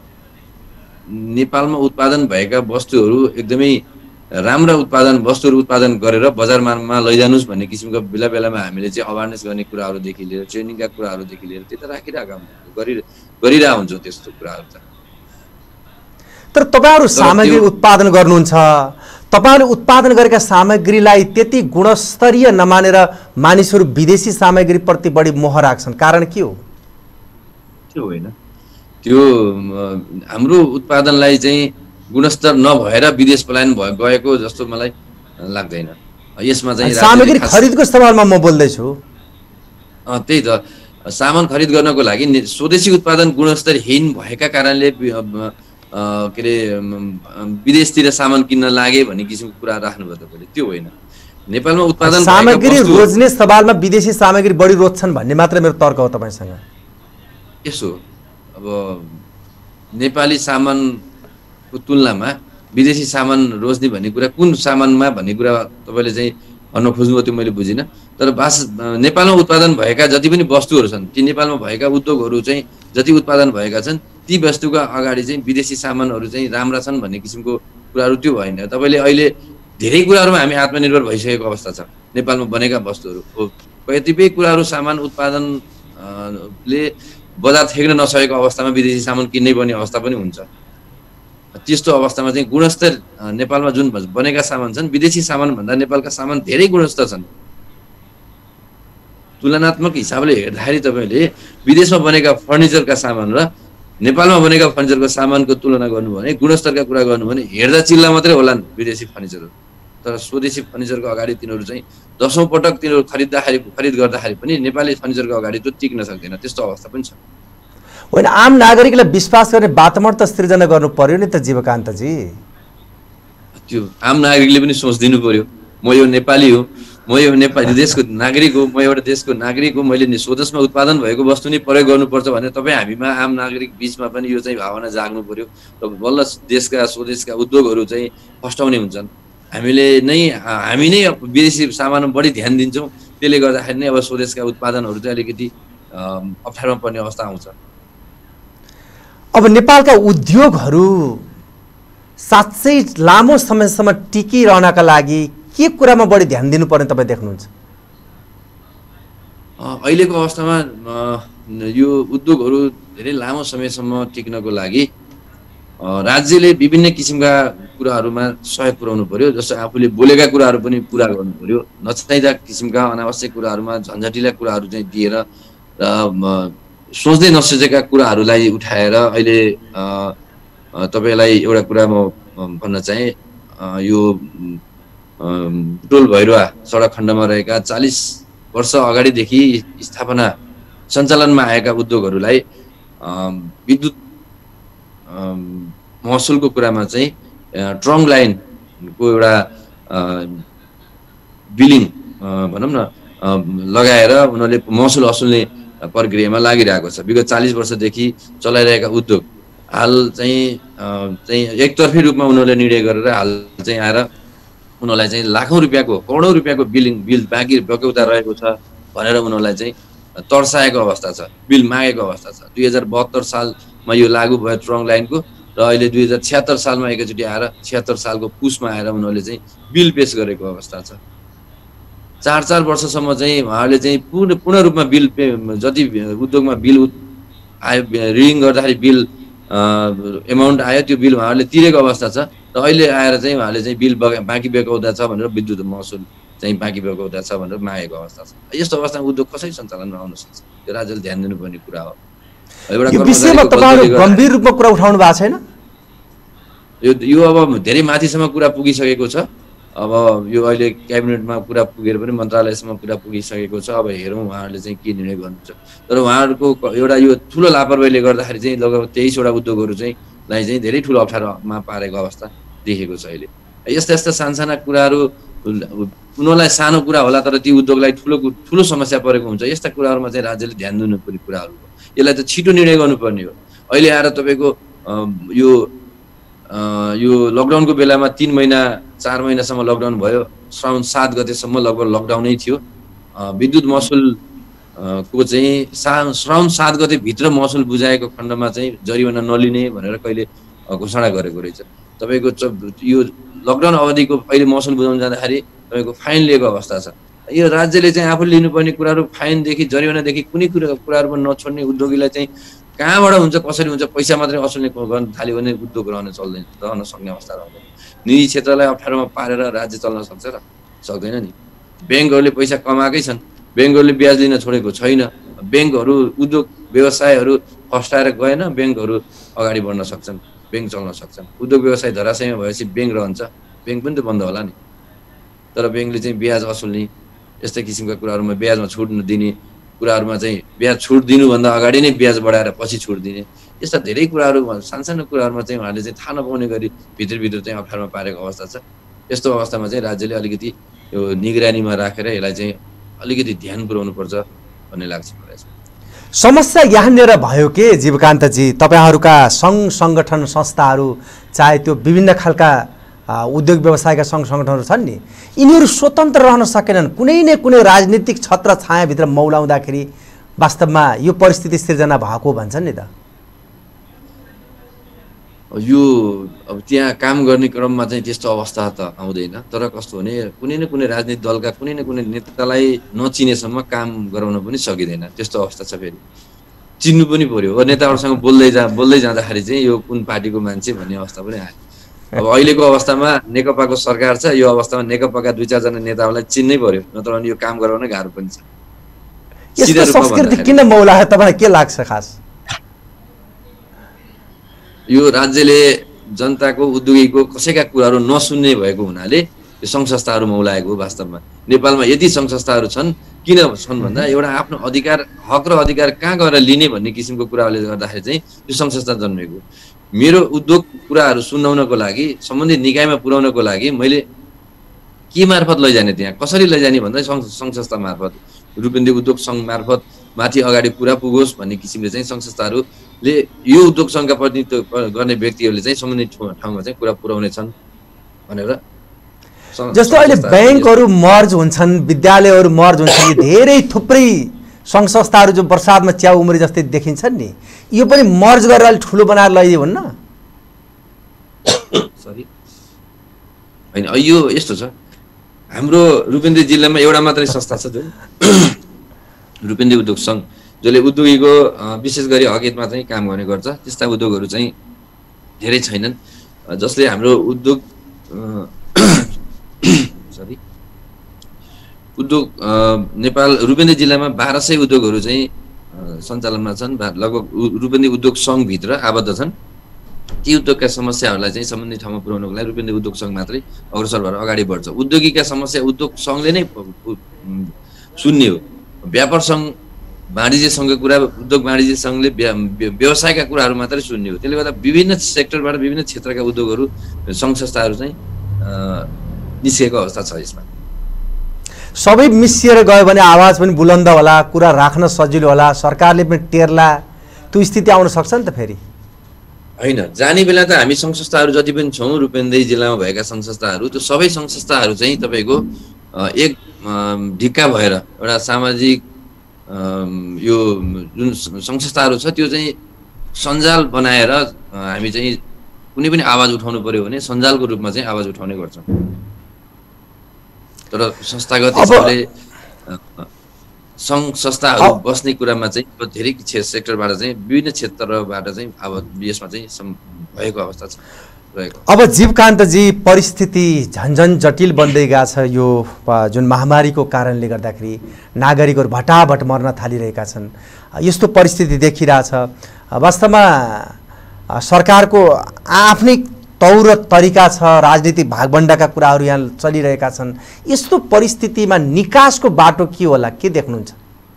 नेपालमा उत्पादन भएका वस्तुहरू एकदमै राम्रा वस्तुहरू उत्पादन गरेर बजारमा लैजानुस् भन्ने किसिमको बेला बेलामा हामीले चाहिँ अवेरनेस गर्ने कुराहरूदेखि लिएर ट्रेनिङका कुराहरूदेखि लिएर त्यो त राखिरहेका गरिरहेको हुन्छौँ त्यस्तो कुराहरू त। तर तपाईहरु तर सामग्री त्यो उत्पादन गर्नुहुन्छ, तपाईहरुले उत्पादन गरेका सामग्रीलाई त्यति गुणस्तरीय नमानेर मानिसहरू विदेशी सामग्रीप्रति बढी मोह राख्छन्, कारण के हो? त्यो होइन, त्यो हाम्रो उत्पादनलाई चाहिँ गुणस्तर नभएर विदेश पलायन गएको जस्तो मलाई लाग्दैन। यसमा चाहिँ सामग्री खरिदको सवालमा म बोल्दैछु। त्यही त, सामान खरिद गर्नको लागि स्वदेशी उत्पादन गुणस्तरहीन भएका कारणले के अरे विदेशतिर सामान किन्न लागे भन्ने किसिमको कुरा राख्नुभयो तपाईँले, त्यो होइन। नेपालमा उत्पादन सामग्री रोज्ने सवालमा विदेशी सामग्री बढी रोज्छन् भन्ने मात्र मेरो तर्क हो तपाईसँग। यसो अब नेपाली सामानको तुलनामा विदेशी सामान रोज्ने भन्ने कुरा कुन सामानमा भन्ने कुरा तपाईँले चाहिँ भन्न खोज्नुभयो, त्यो मैले बुझिनँ। तर नेपालमा उत्पादन भएका जति पनि वस्तुहरू छन्, ती नेपालमा भएका उद्योगहरू चाहिँ जति उत्पादन भएका छन्, ती वस्तुका अगाडि चाहिँ विदेशी सामानहरू चाहिँ राम्रा छन् भन्ने किसिमको कुराहरू त्यो होइन। तपाईँले अहिले धेरै कुराहरूमा हामी आत्मनिर्भर भइसकेको अवस्था छ नेपालमा बनेका वस्तुहरू हो। कतिपय कुराहरू सामान उत्पादनले बजार थेग्न नसकेको अवस्थामा विदेशी सामान किन्नै पर्ने अवस्था पनि हुन्छ। त्यस्तो अवस्थामा चाहिँ गुणस्तर नेपालमा जुन बनेका सामान छन्, विदेशी सामानभन्दा नेपालका सामान धेरै गुणस्तर छन्। तुलनात्मक हिसाबले हेर्दाखेरि तपाईँले विदेशमा बनेका फर्निचरका सामान र नेपालमा बनेका फर्निचरको सामानको तुलना गर्नुभयो भने, गुणस्तरका कुरा गर्नुभयो भने हेर्दा चिल्ला मात्रै होलान् विदेशी फर्निचरहरू। तर स्वदेशी फर्निचरको अगाडि तिनीहरू चाहिँ 10औं पटक तिनीहरू खरिद गर्दाखेरि पनि नेपाली फर्निचरको अगाडि त्यो टिक्न सक्दैन, त्यस्तो अवस्था पनि छ। होइन, आम नागरिकलाई विश्वास गर्ने वातावरण त सृजना गर्नु पर्यो नि त जीवकान्तजी। त्यो आम नागरिकले पनि सोचिदिनु पर्यो, म यो नेपाली हो, म यो नेपाली देशको नागरिक हो, म एउटा देशको नागरिक हो, मैले स्वदेशमा उत्पादन भएको वस्तु नै प्रयोग गर्नुपर्छ भने तपाईँ हामीमा आम नागरिक बिचमा पनि यो चाहिँ भावना जाग्नु पर्यो र बल्ल देशका स्वदेशका उद्योगहरू चाहिँ फस्टाउने हुन्छन्। हामी नै विदेशी सामानमा बढी ध्यान दिन्छौँ, त्यसले गर्दाखेरि नै अब स्वदेशका उत्पादनहरू चाहिँ अलिकति अप्ठ्यारोमा पर्ने अवस्था आउँछ। अब नेपालका उद्योगहरू साँच्चै लामो समयसम्म टिकिरहनका लागि के कुरामा बढी ध्यान दिनुपर्ने तपाईँ देख्नुहुन्छ? अहिलेको अवस्थामा यो उद्योगहरू धेरै लामो समयसम्म टिक्नको लागि राज्यले विभिन्न किसिमका कुराहरूमा सहयोग पुर्याउनु पर्यो। जस्तो आफूले बोलेका कुराहरू पनि पुरा गर्नु पर्यो, नचाहिँदा किसिमका अनावश्यक कुराहरूमा झन्झटिला कुराहरू चाहिँ दिएर र सोच्दै नसोचेका कुराहरूलाई उठाएर अहिले तपाईँलाई एउटा कुरा म भन्न चाहेँ, यो बुटोल भैरवा सडक खण्डमा रहेका 40 वर्ष अगाडिदेखि स्थापना सञ्चालनमा आएका उद्योगहरूलाई विद्युत महसुलको कुरामा चाहिँ ट्रङ लाइनको एउटा बिलिङ भनौँ न लगाएर उनीहरूले महसुल असुल्ने प्रक्रियामा लागिरहेको छ। विगत 40 वर्षदेखि चलाइरहेका उद्योग हाल चाहिँ एकतर्फी रूपमा उनीहरूले निर्णय गरेर हाल चाहिँ आएर उनीहरूलाई चाहिँ लाखौँ रुपियाँको करोडौँ रुपियाँको बिल बाँकी बक्यौता रहेको छ भनेर उनीहरूलाई चाहिँ तर्साएको अवस्था छ, बिल मागेको अवस्था छ। 2072 सालमा यो लागू भयो ट्रङ लाइनको र अहिले 2076 सालमा एकैचोटि आएर 76 सालको पुसमा आएर उनीहरूले चाहिँ बिल पेश गरेको अवस्था छ। 4 वर्षसम्म चाहिँ उहाँहरूले चाहिँ पूर्ण रूपमा बिल जति उद्योगमा बिल आयो, रिडिङ गर्दाखेरि बिल एमाउन्ट आयो, त्यो बिल उहाँहरूले तिरेको अवस्था छ। र अहिले आएर चाहिँ उहाँले चाहिँ बिल बाँकी बेकौता छ भनेर विद्युत महसुल चाहिँ बाँकी बेकौता छ भनेर मागेको अवस्था छ। यस्तो अवस्थामा उद्योग कसरी सञ्चालनमा आउन सक्छ? त्यो राज्यले ध्यान दिनुपर्ने कुरा हो। यो विषयमा तपाईहरु गम्भीर रूपमा कुरा उठाउनु भएको छैन? यो अब धेरै माथिसम्म कुरा पुगिसकेको छ। अब यो अहिले क्याबिनेटमा कुरा पुगेर पनि मन्त्रालयसम्म कुरा पुगिसकेको छ। अब हेरौँ उहाँहरूले चाहिँ के निर्णय गर्नुहुन्छ। तर उहाँहरूको एउटा यो ठुलो लापरवाहीले गर्दाखेरि चाहिँ लगभग 23 वटा उद्योगहरू चाहिँ धेरै ठुलो अप्ठ्यारोमा पारेको अवस्था देखेको छ अहिले। यस्ता यस्ता सानसाना कुराहरू उनीहरूलाई सानो कुरा होला तर ती उद्योगलाई ठुलो समस्या परेको हुन्छ। यस्ता कुराहरूमा चाहिँ राज्यले ध्यान दिनुपर्ने कुराहरू हो। यसलाई त छिटो निर्णय गर्नुपर्ने हो। अहिले आएर तपाईँको यो लकडाउनको बेलामा 3 महिना 4 महिनासम्म लकडाउन भयो। श्रावण 7 गतेसम्म लगभग लकडाउनै थियो। विद्युत महसुल को चाहिँ श्रावण 7 गते भित्र महसुल बुझाएको खण्डमा चाहिँ जरिवाना नलिने भनेर कहिले घोषणा गरेको रहेछ। तपाईँको यो लकडाउन अवधिको अहिले महसुल बुझाउन जाँदाखेरि तपाईँको फाइन लिएको अवस्था छ। यो राज्यले चाहिँ आफूले लिनुपर्ने कुराहरू फाइनदेखि जरिवानादेखि कुनै कुराहरूमा नछोड्ने, उद्योगीलाई चाहिँ कहाँबाट हुन्छ, कसरी हुन्छ, पैसा मात्रै असुल्ने गर्न थाल्यो भने उद्योग रहन सक्ने अवस्था रहँदैन। निजी क्षेत्रलाई अप्ठ्यारोमा पारेर राज्य चल्न सक्छ र? सक्दैन नि। ब्याङ्कहरूले पैसा कमाएकै छन्, ब्याङ्कहरूले ब्याज लिन छोडेको छैन। ब्याङ्कहरू, उद्योग व्यवसायहरू फस्टाएर गएन, ब्याङ्कहरू अगाडि बढ्न सक्छन्, ब्याङ्क चल्न सक्छन्। उद्योग व्यवसाय धराशयमा भएपछि ब्याङ्क रहन्छ, ब्याङ्क पनि त बन्द होला नि। तर ब्याङ्कले चाहिँ ब्याज असुल्ने, यस्तै किसिमका कुराहरूमा ब्याजमा छुट दिने कुराहरूमा चाहिँ ब्याज छुट दिनुभन्दा अगाडि नै ब्याज बढाएर पछि छुट दिने, यस्ता धेरै कुराहरू सानसानो कुराहरूमा चाहिँ उहाँहरूले चाहिँ थाहा नपाउने गरी भित्रभित्र चाहिँ अप्ठ्यारोमा पारेको अवस्था छ। यस्तो अवस्थामा चाहिँ राज्यले अलिकति यो निगरानीमा राखेर यसलाई चाहिँ अलिकति ध्यान पुर्याउनुपर्छ भन्ने लाग्छ मलाई। समस्या यहाँनिर भयो के जीवकान्तजी, तपाईँहरूका सङ्घ सङ्गठन संस्थाहरू, चाहे त्यो विभिन्न खालका उद्योग व्यवसायका सङ्घ सङ्गठनहरू छन् नि, यिनीहरू स्वतन्त्र रहन सकेनन्। कुनै न कुनै राजनीतिक छत्र छायाभित्र मौलाउँदाखेरि वास्तवमा यो परिस्थिति सिर्जना भएको भन्छन् नि त। यो अब त्यहाँ काम गर्ने क्रममा चाहिँ त्यस्तो अवस्था त आउँदैन, तर कस्तो भने कुनै न कुनै राजनीतिक दलका कुनै न कुनै नेतालाई नचिनेसम्म काम गराउन पनि सकिँदैन। त्यस्तो अवस्था छ। फेरि चिन्नु पनि पर्यो। नेताहरूसँग बोल्दै जाँदाखेरि चाहिँ यो कुन पार्टीको मान्छे भन्ने अवस्था पनि आयो। अब अहिलेको अवस्थामा नेकपाको सरकार छ, यो अवस्थामा नेकपाका 2-4 जना नेताहरूलाई चिन्नै पर्यो, नत्र भने यो काम गराउन गाह्रो पनि छ। यस्तो संस्कृति किन मौलायो तपाईँलाई के लाग्छ खास? यो राज्यले जनताको, उद्योगीको कसैका कुराहरू नसुन्ने भएको हुनाले यो सङ्घ संस्थाहरू मौलाएको हो। वास्तवमा नेपालमा यति सङ्घ संस्थाहरू छन्, किन छन् भन्दा एउटा आफ्नो अधिकार, हक र अधिकार कहाँ गएर लिने भन्ने किसिमको कुराहरूले गर्दाखेरि चाहिँ यो सङ्घ संस्था जन्मेको। मेरो उद्योग कुराहरू सुनाउनको लागि, सम्बन्धित निकायमा पुर्याउनको लागि मैले के मार्फत लैजाने, त्यहाँ कसरी लैजाने भन्दा सङ्घ संस्था मार्फत, रूपन्देही उद्योग सङ्घ मार्फत माथि अगाडि कुरा पुगोस् भन्ने किसिमले चाहिँ सङ्घ संस्थाहरूले यो उद्योग सङ्घका प्रतिनिधित्व गर्ने व्यक्तिहरूले चाहिँ सम्बन्धित ठाउँमा चाहिँ कुरा पुर्याउने छन् भनेर। जस्तो अहिले ब्याङ्कहरू मर्ज हुन्छन्, विद्यालयहरू मर्ज हुन्छन्, धेरै थुप्रै सङ्घ संस्थाहरू जो बर्सातमा च्याउ उम्री जस्तै देखिन्छन् नि, यो पनि मर्ज गरेर अलिक ठुलो बनाएर लैदियो हुन्न? सरी होइन, यो यस्तो छ, हाम्रो रूपन्देही जिल्लामा एउटा मात्रै संस्था छ जो रूपन्देही उद्योग सङ्घ, जसले उद्योगीको विशेष गरी हकहितमा चाहिँ काम गर्ने गर्छ। त्यस्ता उद्योगहरू चाहिँ धेरै छैनन्, जसले हाम्रो उद्योग नेपाल रूपन्देही जिल्लामा 1200 उद्योगहरू चाहिँ सञ्चालनमा छन्। लगभग रूपन्देही उद्योग सङ्घभित्र आबद्ध छन्। ती उद्योगका समस्याहरूलाई चाहिँ सम्बन्धित ठाउँमा पुर्याउनको लागि रूपन्देही उद्योग सङ्घ मात्रै अग्रसर भएर अगाडि बढ्छ। उद्योगीका समस्या उद्योग सङ्घले नै सुन्ने हो। व्यापार सङ्घ, वाणिज्य सङ्घको कुरा, उद्योग वाणिज्य सङ्घले व्यवसायका कुराहरू मात्रै सुन्ने हो। त्यसले गर्दा विभिन्न सेक्टरबाट, विभिन्न क्षेत्रका उद्योगहरू, सङ्घ संस्थाहरू चाहिँ निस्केको अवस्था छ। यसमा सबै मिसिएर गयो भने आवाज पनि बुलन्द होला, कुरा राख्न सजिलो होला, सरकारले पनि टेर्ला, त्यो स्थिति आउन सक्छ नि त फेरि? होइन, जाने बेला त हामी सङ्घ संस्थाहरू जति पनि छौँ, रूपन्देही जिल्लामा भएका सङ्घ संस्थाहरू, त्यो सबै सङ्घ संस्थाहरू चाहिँ तपाईँको एक ढिक्का भएर एउटा सामाजिक यो जुन सङ्घ संस्थाहरू छ त्यो चाहिँ सञ्जाल बनाएर हामी चाहिँ कुनै पनि आवाज उठाउनु पर्यो भने सञ्जालको रूपमा चाहिँ आवाज उठाउने गर्छौँ। तर संस्थागत हिसाबले सङ्घ संस्थाहरू बस्ने कुरामा चाहिँ धेरै सेक्टरबाट चाहिँ, विभिन्न क्षेत्रबाट चाहिँ अब यसमा चाहिँ भएको अवस्था छ रहेको। अब जीवकान्तजी, परिस्थिति झन्झन जटिल बन्दै गएको छ। यो जुन महामारीको कारणले गर्दाखेरि नागरिकहरू भटाभट मर्न थालिरहेका छन्। यस्तो परिस्थिति देखिरहेछ। वास्तवमा सरकारको आफ्नै तौर तरिका छ, राजनीतिक भागभण्डाका कुराहरू यहाँ चलिरहेका छन्। यस्तो परिस्थितिमा निकासको बाटो के होला, के देख्नुहुन्छ?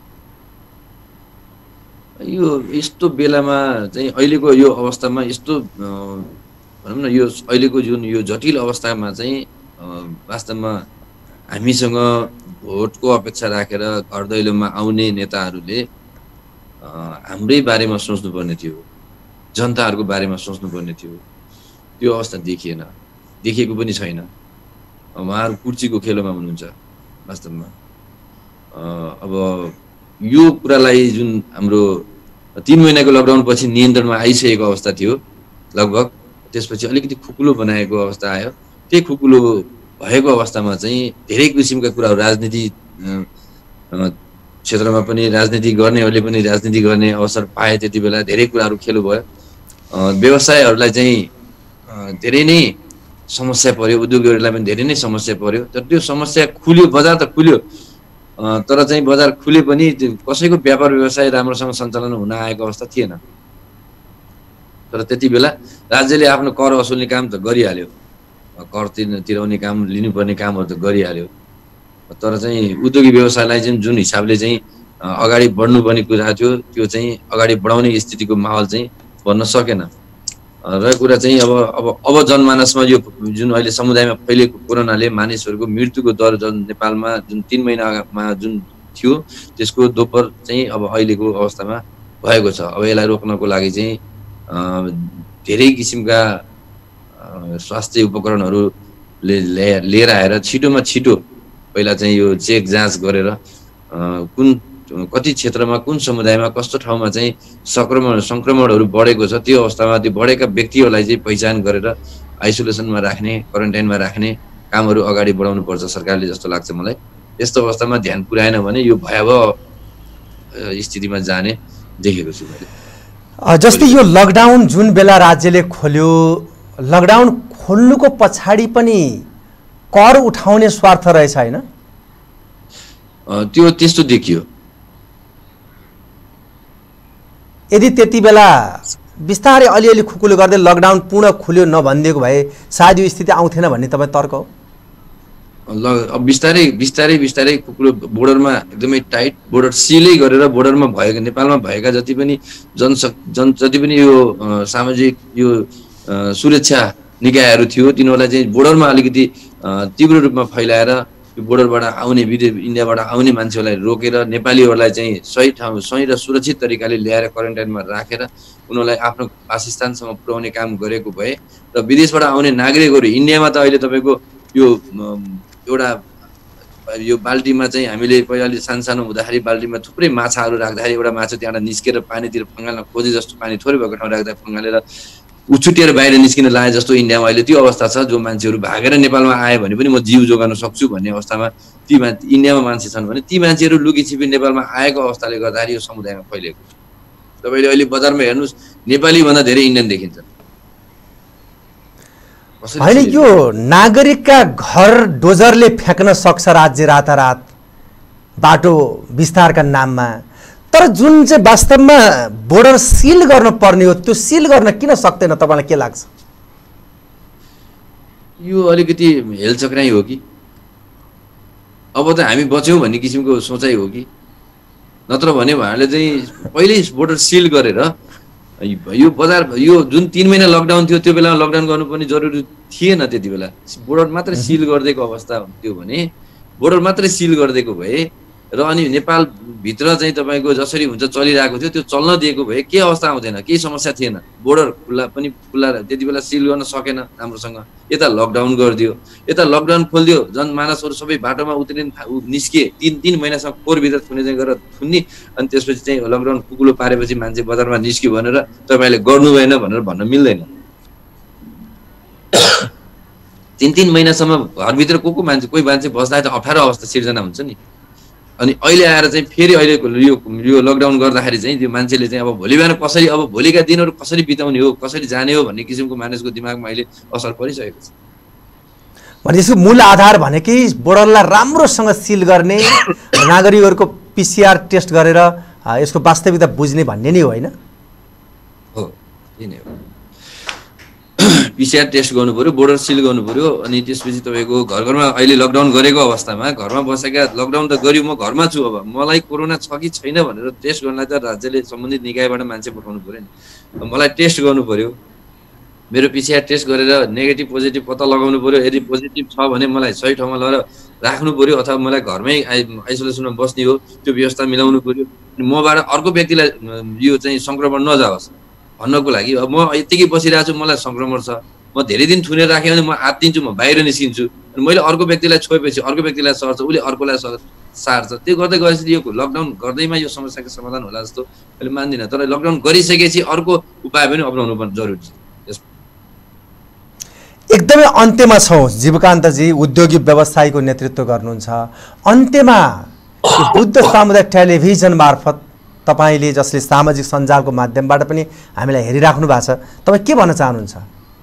यो यस्तो बेलामा चाहिँ अहिलेको यो अवस्थामा यस्तो भनौँ न, यो अहिलेको जुन यो जटिल अवस्थामा चाहिँ वास्तवमा हामीसँग भोटको अपेक्षा राखेर घर दैलोमा आउने नेताहरूले हाम्रै बारेमा सोच्नुपर्ने थियो, जनताहरूको बारेमा सोच्नुपर्ने थियो। त्यो अवस्था देखिएन, देखिएको पनि छैन। उहाँहरू कुर्सीको खेलोमा हुनुहुन्छ वास्तवमा। अब यो कुरालाई जुन हाम्रो 3 महिनाको लकडाउन पछि नियन्त्रणमा आइसकेको अवस्था थियो लगभग, त्यसपछि अलिकति खुकुलो बनाएको अवस्था आयो। त्यही खुकुलो भएको अवस्थामा चाहिँ धेरै किसिमका कुराहरू, राजनीति क्षेत्रमा पनि राजनीति गर्नेहरूले पनि राजनीति गर्ने अवसर पाए। त्यति बेला धेरै कुराहरू खेलो भयो। व्यवसायहरूलाई चाहिँ धेरै नै समस्या पर्यो, उद्योगहरूलाई पनि धेरै नै समस्या पर्यो। तर त्यो समस्या खुल्यो, बजार त खुल्यो, तर चाहिँ बजार खुले पनि कसैको व्यापार व्यवसाय राम्रोसँग सञ्चालन हुन आएको अवस्था थिएन। तर त्यति बेला राज्यले आफ्नो कर वसुल्ने काम त गरिहाल्यो, कर तिराउने काम, लिनुपर्ने कामहरू त गरिहाल्यो। तर चाहिँ उद्योगी व्यवसायलाई चाहिँ जुन हिसाबले चाहिँ अगाडि बढ्नुपर्ने कुरा थियो त्यो चाहिँ अगाडि बढाउने स्थितिको माहौल चाहिँ बन्न सकेन। र कुरा चाहिँ अब जनमानसमा यो जुन अहिले समुदायमा फैलिएको कोरोनाले मानिसहरूको मृत्युको दर जुन नेपालमा जुन 3 महिनामा जुन थियो त्यसको दोब्बर चाहिँ अब अहिलेको अवस्थामा भएको छ। अब यसलाई रोक्नको लागि चाहिँ धेरै किसिमका स्वास्थ्य उपकरणहरूले लिएर आएर छिटोमा छिटो पहिला चाहिँ यो चेक जाँच गरेर कुन कति क्षेत्रमा कुन समुदायमा कस्तो ठाउँमा चाहिँ संक्रमणहरू बढेको छ त्यो अवस्थामा त्यो बढेका व्यक्तिहरूलाई चाहिँ पहिचान गरेर आइसोलेसनमा राख्ने, क्वारेन्टाइनमा राख्ने कामहरू अगाडि बढाउनु पर्छ सरकारले जस्तो लाग्छ मलाई। यस्तो अवस्थामा ध्यान पुर्याएन भने यो भयावह स्थितिमा जाने देखेको छु मैले। जस्तै यो लकडाउन जुन बेला राज्यले खोल्यो, लकडाउन खोल्नुको पछाडि पनि कर उठाउने स्वार्थ रहेछ हैन? त्यो त्यस्तो देखियो। यदि त्यति बेला बिस्तारै अलिअलि खुकुलो गर्दै लकडाउन पूर्ण खुल्यो नभनिदिएको भए सायद यो स्थिति आउँथेन भन्ने तपाईँ तर्क हो? अब बिस्तारै खुकुलो बोर्डरमा एकदमै टाइट बोर्डर सिलै गरेर बोर्डरमा भएको नेपालमा भएका जति पनि जति पनि यो सामाजिक यो सुरक्षा निकायहरू थियो तिनीहरूलाई चाहिँ बोर्डरमा अलिकति तीव्र रूपमा फैलाएर यो बोर्डरबाट आउने इन्डियाबाट आउने मान्छेहरूलाई रोकेर नेपालीहरूलाई चाहिँ सही र सुरक्षित तरिकाले ल्याएर क्वारेन्टाइनमा राखेर उनीहरूलाई आफ्नो वासस्थानसम्म पुर्याउने काम गरेको भए र विदेशबाट आउने नागरिकहरू इन्डियामा त अहिले तपाईँको यो एउटा यो बाल्टीमा चाहिँ हामीले पहिला सानो हुँदाखेरि बाल्टीमा थुप्रै माछाहरू राख्दाखेरि एउटा माछा त्यहाँबाट निस्केर पानीतिर फङ्गाल्न खोजे जस्तो पानी थोरै भएको ठाउँ राख्दा फङ्गालेर उछुटेर बाहिर निस्किन लाए जस्तो इन्डियामा अहिले त्यो अवस्था छ। जो मान्छेहरू भागेर नेपालमा आए भने पनि म जीव जोगाउन सक्छु भन्ने अवस्थामा इन्डियामा मान्छे छन् भने ती मान्छेहरू लुकी छिपी नेपालमा आएको अवस्थाले गर्दाखेरि यो समुदायमा फैलिएको छ। तपाईँले अहिले बजारमा हेर्नुहोस् नेपालीभन्दा धेरै इन्डियन देखिन्छ। होइन, यो नागरिकका घर डोजरले फ्याँक्न सक्छ राज्य रातारात बाटो विस्तारका नाममा, तर जुन चाहिँ वास्तवमा बोर्डर सिल गर्न पर्ने हो त्यो सिल गर्न किन सक्दैन तपाईँलाई के लाग्छ? यो अलिकति हेलचक्राइ हो कि अब त हामी बच्यौँ भन्ने किसिमको सोचाइ हो कि नत्र भने उहाँहरूले चाहिँ पहिल्यै बोर्डर सिल गरेर यो बजार यो जुन 3 महिना लकडाउन थियो त्यो बेलामा लकडाउन गर्नुपर्ने जरुरी थिएन। त्यति बेला बोर्डर मात्रै सिल गरिदिएको अवस्था हुन्थ्यो भने बोर्डर मात्रै सिल गरिदिएको भए र अनि नेपालभित्र चाहिँ तपाईँको जसरी हुन्छ चलिरहेको थियो त्यो चल्न दिएको भए के अवस्था आउँथेन, केही समस्या थिएन। बोर्डर खुल्ला त्यति बेला सिल गर्न सकेन राम्रोसँग, यता लकडाउन गरिदियो, यता लकडाउन खोलिदियो, जनमानसहरू सबै बाटोमा उत्रिन निस्किए, 3 महिनासम्म खोरभित्र थुने चाहिँ गरेर थुन्ने, अनि त्यसपछि चाहिँ लकडाउन कुकुलो पारेपछि मान्छे बजारमा निस्क्यो भनेर तपाईँले गर्नु भएन भनेर भन्न मिल्दैन। 3 महिनासम्म घरभित्र कोही मान्छे बस्दा त अप्ठ्यारो अवस्था सिर्जना हुन्छ नि। अनि अहिले आएर चाहिँ फेरि अहिलेको यो लकडाउन गर्दाखेरि चाहिँ त्यो मान्छेले चाहिँ अब भोलि बिहान कसरी, अब भोलिका दिनहरू कसरी बिताउने हो, कसरी जाने हो भन्ने किसिमको मानिसको दिमागमा अहिले असर परिसकेको छ। भने यसको मूल आधार भनेकै बोर्डरलाई राम्रोसँग सिल गर्ने, नागरिकहरूको PCR टेस्ट गरेर यसको वास्तविकता बुझ्ने भन्ने नै हो होइन? हो, यही नै हो। PCR टेस्ट गर्नु पर्यो, बोर्डर सिल गर्नु पर्यो, अनि त्यसपछि तपाईँको घरमा अहिले लकडाउन गरेको अवस्थामा घरमा बसेका लकडाउन त गर्यो, म घरमा छु, अब मलाई कोरोना छ कि छैन भनेर टेस्ट गर्नलाई त राज्यले सम्बन्धित निकायबाट मान्छे पठाउनु पर्यो नि। मलाई टेस्ट गर्नु पर्यो, मेरो PCR टेस्ट गरेर नेगेटिभ पोजिटिभ पत्ता लगाउनु पर्यो। यदि पोजिटिभ छ भने मलाई सही ठाउँमा लगेर राख्नु पर्यो अथवा मलाई घरमै आइसोलेसनमा बस्ने हो त्यो व्यवस्था मिलाउनु पर्यो। मबाट अर्को व्यक्तिलाई यो चाहिँ सङ्क्रमण नजाओस् भन्नको लागि अब म यतिकै बसिरहेको छु, मलाई सङ्क्रमण छ, म धेरै दिन थुनेर राखेँ भने म हात दिन्छु, म बाहिर निस्किन्छु, अनि मैले अर्को व्यक्तिलाई छोएपछि अर्को व्यक्तिलाई सर्छ, उसले अर्कोलाई सार्छ। त्यो गर्दै गएपछि यो लकडाउन गर्दैमा यो समस्याको समाधान होला जस्तो मैले मान्दिनँ। तर लकडाउन गरिसकेपछि अर्को उपाय पनि अपनाउनु पर्ने जरुरी छ। एकदमै अन्त्यमा छौँ, जीवकान्तजी उद्योगिक व्यवसायीको नेतृत्व गर्नुहुन्छ, अन्त्यमा यो बुद्ध सामुदायिक टेलिभिजन मार्फत तपाईले जसले सामाजिक सञ्जालको माध्यमबाट पनि हामीलाई हेरिराख्नु भएको छ, तपाईँ के भन्न चाहनुहुन्छ?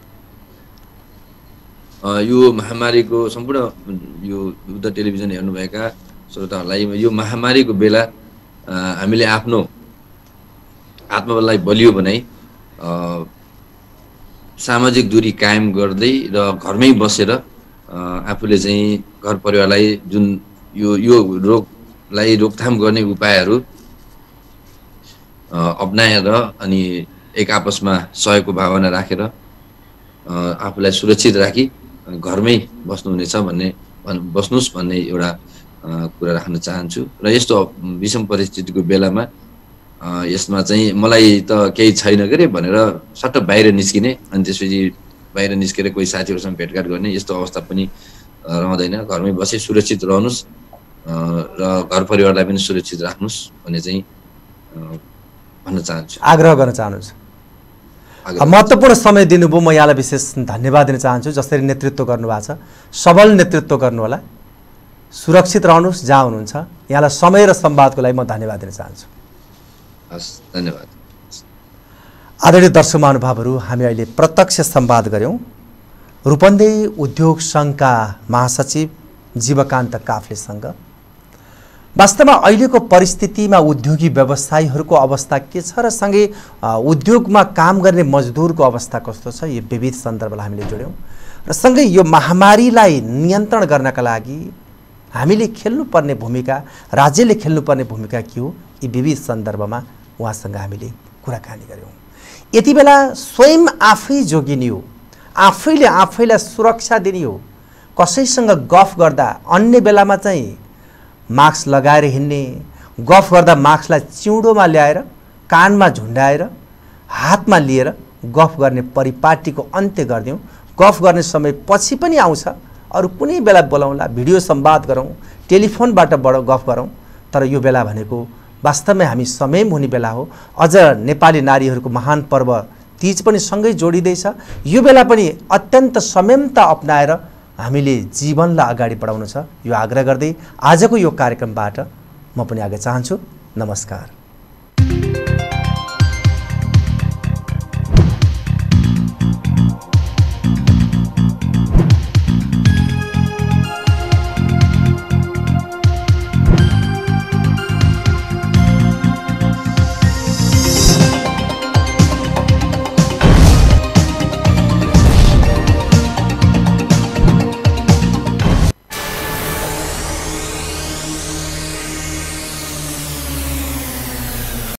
यो महामारीको सम्पूर्ण यो बुद्ध टेलिभिजन हेर्नुभएका श्रोताहरूलाई यो महामारीको बेला हामीले आफ्नो आत्मबललाई बलियो बनाई सामाजिक दूरी कायम गर्दै र घरमै बसेर आफूले चाहिँ घर परिवारलाई जुन यो रोगलाई रोकथाम गर्ने उपायहरू अपनाएर अनि एक आपसमा सहयोगको भावना राखेर आफूलाई सुरक्षित राखी घरमै बस्नुहुनेछ बस्नुहोस् भन्ने एउटा कुरा राख्न चाहन्छु। र यस्तो विषम परिस्थितिको बेलामा यसमा चाहिँ मलाई त केही छैन के भनेर सट्ट बाहिर निस्किने अनि त्यसपछि बाहिर निस्केर कोही साथीहरूसँग भेटघाट गर्ने यस्तो अवस्था पनि रहँदैन। घरमै बसे सुरक्षित रहनुहोस् र घर परिवारलाई पनि सुरक्षित राख्नुहोस् भन्ने चाहिँ भन्न चाहन्छु, आग्रह गर्न चाहन्छु। महत्त्वपूर्ण समय दिनुभयो, म यहाँलाई विशेष धन्यवाद दिन चाहन्छु। जसरी नेतृत्व गर्नुभएको छ, सबल नेतृत्व गर्नुहोला, सुरक्षित रहनुहोस् जहाँ हुनुहुन्छ। यहाँलाई समय र संवादको लागि म धन्यवाद दिन चाहन्छु। हस्, धन्यवाद। आदरणीय दर्शक महानुभावहरू, हामी अहिले प्रत्यक्ष संवाद गऱ्यौँ रूपन्देही उद्योग सङ्घका महासचिव जीवकान्त काफ्लेसँग। वास्तवमा अहिलेको परिस्थितिमा उद्योगी व्यवसायीहरूको अवस्था के छ र सँगै उद्योगमा काम गर्ने मजदुरको अवस्था कस्तो छ, यो विविध सन्दर्भलाई हामीले जोड्यौँ। र सँगै यो महामारीलाई नियन्त्रण गर्नका लागि हामीले खेल्नुपर्ने भूमिका, राज्यले खेल्नुपर्ने भूमिका के हो, यी विविध सन्दर्भमा उहाँसँग हामीले कुराकानी गऱ्यौँ। यति बेला स्वयं आफै जोगिने हो, आफैले आफैलाई सुरक्षा दिने हो। कसैसँग गफ गर्दा अन्य बेलामा चाहिँ मास्क लगाएर हिँड्ने, गफ गर्दा मास्कलाई चिउँडोमा ल्याएर कानमा झुन्डाएर हातमा लिएर गफ गर्ने परिपाटीको अन्त्य गरिदिउँ। गफ गर्ने समय पछि पनि आउँछ, अरू कुनै बेला बोलाउँला, भिडियो संवाद गरौँ, टेलिफोनबाट गफ गरौँ। तर यो बेला भनेको वास्तवमै हामी संयम हुने बेला हो। अझ नेपाली नारीहरूको महान पर्व तीज पनि सँगै जोडिँदैछ। यो बेला पनि अत्यन्त संयमता अपनाएर हामीले जीवनलाई अगाडि बढाउनु छ, यो आग्रह गर्दै आजको यो कार्यक्रमबाट म पनि आगे चाहन्छु। नमस्कार।